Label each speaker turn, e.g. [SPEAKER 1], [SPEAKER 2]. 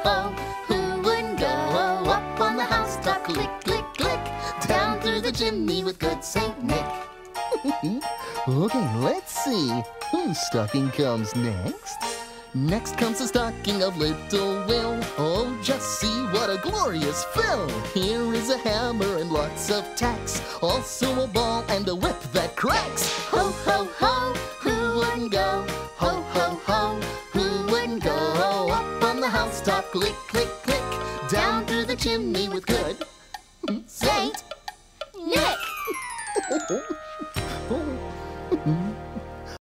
[SPEAKER 1] ho, who wouldn't go up on the housetop? Click, click, click, down through the chimney with good Saint Nick.
[SPEAKER 2] Okay, let's see whose stocking comes next. Next comes the stocking of little Will. Oh, just see what a glorious fill. Here is a hammer and lots of tacks, also a ball and a whip that cracks.
[SPEAKER 1] Ho, ho, ho, who wouldn't go? Ho, ho, ho, who wouldn't go up on the housetop? Click, click, click, down through the chimney with good Saint Nick.